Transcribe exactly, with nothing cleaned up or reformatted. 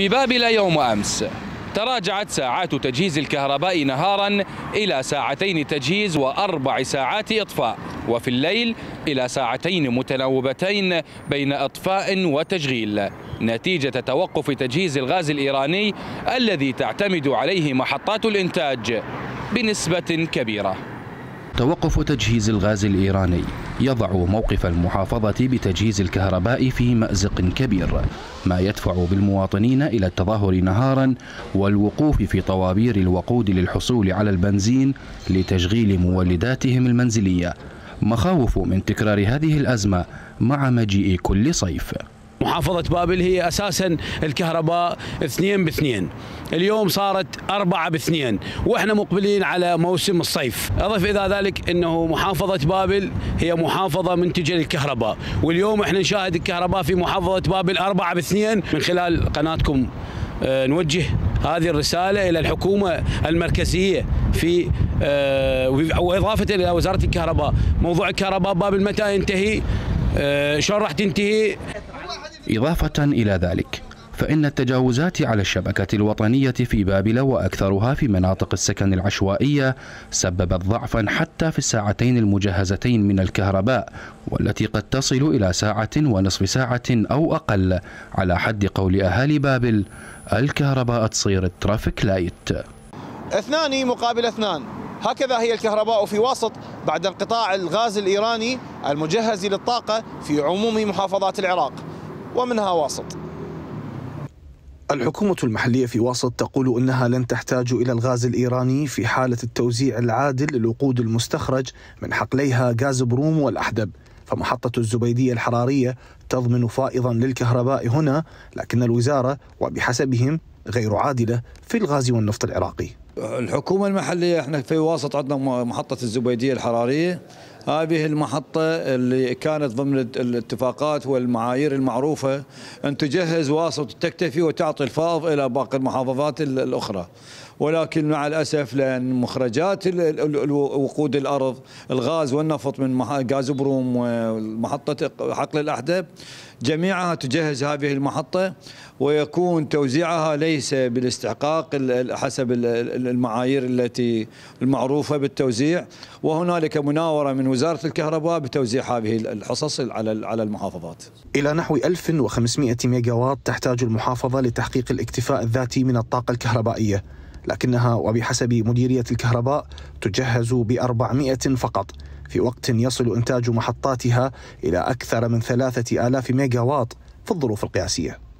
في بابل يوم أمس تراجعت ساعات تجهيز الكهرباء نهارا إلى ساعتين تجهيز وأربع ساعات إطفاء، وفي الليل إلى ساعتين متناوبتين بين إطفاء وتشغيل، نتيجة توقف تجهيز الغاز الإيراني الذي تعتمد عليه محطات الإنتاج بنسبة كبيرة. توقف تجهيز الغاز الإيراني يضع موقف المحافظة بتجهيز الكهرباء في مأزق كبير، ما يدفع بالمواطنين إلى التظاهر نهارا والوقوف في طوابير الوقود للحصول على البنزين لتشغيل مولداتهم المنزلية، مخاوف من تكرار هذه الأزمة مع مجيء كل صيف. محافظة بابل هي أساسا الكهرباء اثنين باثنين، اليوم صارت أربعة باثنين، وإحنا مقبلين على موسم الصيف. أضف إلى ذلك أنه محافظة بابل هي محافظة منتجة للكهرباء، واليوم إحنا نشاهد الكهرباء في محافظة بابل أربعة باثنين. من خلال قناتكم نوجه هذه الرسالة إلى الحكومة المركزية في وإضافة إلى وزارة الكهرباء. موضوع الكهرباء بابل متى ينتهي؟ شلون راح تنتهي؟ إضافة إلى ذلك فإن التجاوزات على الشبكة الوطنية في بابل وأكثرها في مناطق السكن العشوائية سببت ضعفا حتى في الساعتين المجهزتين من الكهرباء، والتي قد تصل إلى ساعة ونصف ساعة أو أقل، على حد قول أهالي بابل الكهرباء تصير الترافيك لايت. اثنان مقابل اثنان، هكذا هي الكهرباء في واسط بعد انقطاع الغاز الإيراني المجهز للطاقة في عموم محافظات العراق ومنها واسط. الحكومة المحلية في واسط تقول إنها لن تحتاج إلى الغاز الإيراني في حالة التوزيع العادل للوقود المستخرج من حقليها غاز بروم والأحدب، فمحطة الزبيدية الحرارية تضمن فائضا للكهرباء هنا، لكن الوزارة وبحسبهم غير عادلة في الغاز والنفط العراقي. الحكومة المحلية احنا في واسط عندنا محطة الزبيدية الحرارية، هذه المحطة اللي كانت ضمن الاتفاقات والمعايير المعروفة أن تجهز واسط تكتفي وتعطي الفائض إلى باقي المحافظات الأخرى، ولكن مع الأسف لأن مخرجات وقود الأرض الغاز والنفط من غاز بروم ومحطة حقل الأحدب جميعها تجهز هذه المحطة، ويكون توزيعها ليس بالاستحقاق حسب المعايير التي المعروفة بالتوزيع، وهنالك مناورة من وزارة الكهرباء بتوزيع هذه الحصص على على المحافظات. إلى نحو ألف وخمسمئة ميجا واط تحتاج المحافظة لتحقيق الاكتفاء الذاتي من الطاقة الكهربائية، لكنها وبحسب مديرية الكهرباء تجهز بأربعمئة فقط، في وقت يصل إنتاج محطاتها إلى أكثر من ثلاثة آلاف ميجا واط في الظروف القياسية.